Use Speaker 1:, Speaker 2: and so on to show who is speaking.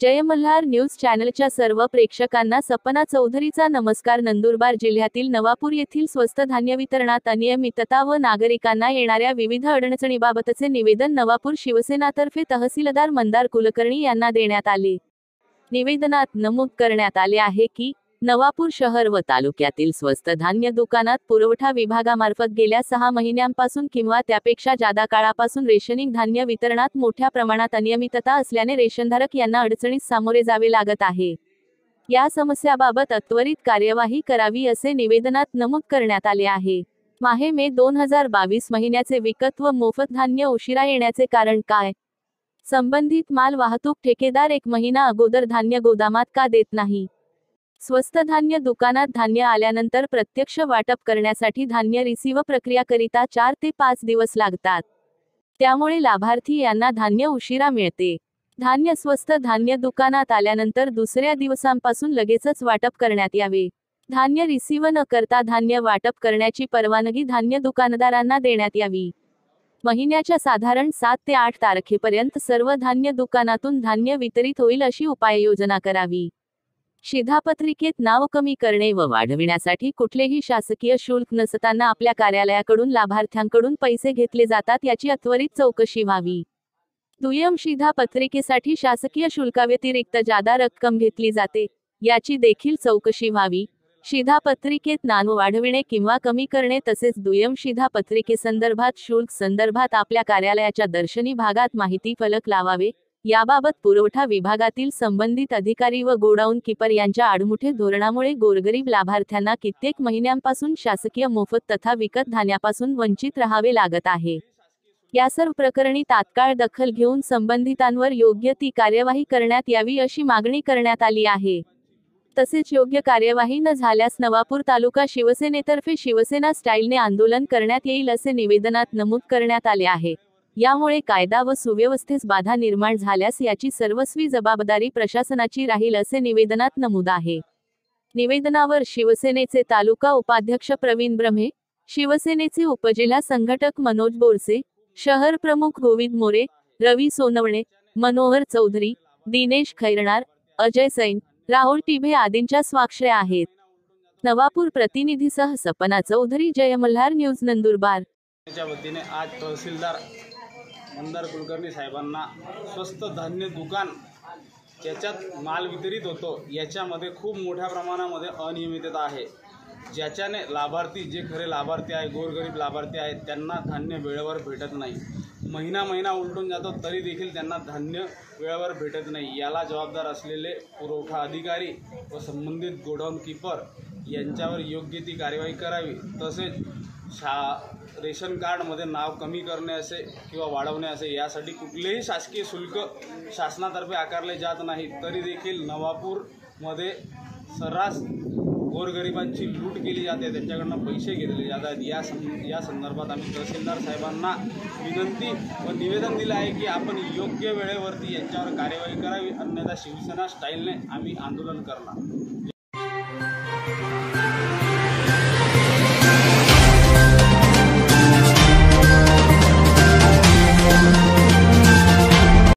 Speaker 1: जय Malhar news चॅनलच्या सर्व प्रेक्षकांना सपना चौधरीचा नमस्कार। नंदुरबार जिल्ह्यातील नवापूर येथील स्वस्त धान्य वितरणात अनियमितता व नागरिकांना येणाऱ्या विविध अडचणीबाबतचे निवेदन नवापूर शिवसेनातर्फे तहसीलदार मंदार कुलकर्णी यांना देण्यात आले। निवेदनात नमूद करण्यात आले आहे की नवापूर शहर व तालुक्यातील स्वस्त धान्य दुकानात पुरवठा विभागामार्फत गेल्या 6 महिन्यांपासून किंवा त्यापेक्षा जादा काळापासून रेशनिंग धान्य वितरणात मोठ्या प्रमाणात अनियमितता असल्याने रेशनधारक यांना अडचणीस सामोरे जावे लागत आहे। या समस्याबाबत त्वरित कार्यवाही करावी असे निवेदनात नमूद करण्यात आले आहे। माहे मे 2022 महिन्याचे विकत व मोफत धान्य उशिरा येण्याचे कारण काय? संबंधित माल वाहतूक ठेकेदार 1 महिना अगोदर धान्य गोदामात का देत नाही? स्वस्त धान्य दुकानात धान्य आल्यानंतर प्रत्यक्ष वाटप करण्यासाठी धान्य रिसीव्ह प्रक्रिया करिता 4 ते 5 दिवस लागतात। त्यामुळे लाभार्थी यांना धान्य उशिरा मिळते। धान्य स्वस्त धान्य दुकानात आल्यानंतर दुसऱ्या दिवसांपासून लगेचच वाटप करण्यात यावे। धान्य रिसीव्ह न करता धान्य वाटप करण्याची परवानगी धान्य दुकानदारांना देण्यात यावी। महिन्याच्या साधारण 7 ते 8 तारखेपर्यंत सर्व धान्य दुकानातून धान्य वितरित होईल अशी उपाययोजना करावी। शिधापत्रिकेत नाव कमी करणे व वाढविण्यासाठी कुठलेही शासकीय शुल्क नसताना आपल्या कार्यालयाकडून लाभार्थ्यांकडून पैसे घेतले जातात याची त्वरित चौकशी व्हावी। दुय्यम शिधापत्रिकेसाठी शासकीय शुल्काव्यतिरिक्त जादा रक्कम घेतली जाते, याची देखील चौकशी व्हावी। शिधापत्रिकेत नाव वाढविणे किंवा कमी करणे तसेच दुय्यम शिधापत्रिकेसंदर्भात शुल्क संदर्भात आपल्या कार्यालयाच्या दर्शनी भागात माहिती फलक लावावे। याबाबत पुरवठा विभागातील संबंधित अधिकारी व गोडाऊन कीपर यांच्या आडमुठे धोरणामुळे गोरगरीब लाभार्थ्यांना कित्येक महिन्यांपासून शासकीय मोफत तथा विकत धान्यापासून वंचित राहावे लागत आहे। या सर्व प्रकरणी तात्काळ दखल घेऊन संबंधितांवर योग्य ती कार्यवाही करण्यात यावी अशी मागणी करण्यात आली आहे। तसेच योग्य कार्यवाही न झाल्यास नवापूर तालुका शिवसेनेतर्फे शिवसेना स्टाईलने आंदोलन करण्यात येईल असे निवेदनात नमूद करण्यात आले आहे। यामुळे कायदा व सुव्यवस्थेस बाधा निर्माण झाल्यास याची सर्वस्वी जबाबदारी प्रशासनाची राहील असे निवेदनात नमूद आहे। निवेदनावर शिवसेनेचे तालुका उपाध्यक्ष प्रवीण ब्रह्मे, शिवसेनेचे उपजिल्हा संघटक मनोज बोरसे, शहर प्रमुख गोविंद मोरे, रवी सोनवणे, मनोहर चौधरी, दिनेश खैरनार, अजय सैन, राहुल टिभे आदींच्या स्वाक्षऱ्या आहेत। नवापूर प्रतिनिधीसह सपना चौधरी, जय मल्हार न्यूज नंदुरबार।
Speaker 2: च्या वतीने आज तहसीलदार मंदार कुलकर्णी साहेबांना स्वस्त धान्य दुकान ज्याच्यात माल वितरित होतो याच्यामध्ये खूप मोठ्या प्रमाणामध्ये अनियमितता आहे, ज्याच्याने लाभार्थी जे खरे लाभार्थी आहे गोरगरीब लाभार्थी आहेत त्यांना धान्य वेळेवर भेटत नाही। महिना उलटून जातो तरी देखील त्यांना धान्य वेळेवर भेटत नाही। याला जबाबदार असलेले पुरवठा अधिकारी व संबंधित गोडाऊन कीपर यांच्यावर योग्य ती कार्यवाही करावी। तसेच रेशन कार्डमध्ये नाव कमी करणे असे किंवा वाढवणे असे यासाठी कुठलेही शासकीय शुल्क शासनातर्फे आकारले जात नाही, तरी देखील नवापूरमध्ये सर्रास गोरगरिबांची लूट केली जाते, त्यांच्याकडून पैसे घेतले जातात। या संदर्भात आम्ही तहसीलदार साहेबांना विनंती व निवेदन दिलं आहे की आपण योग्य वेळेवरती यांच्यावर कार्यवाही करावी, अन्यथा शिवसेना स्टाईलने आम्ही आंदोलन करणार।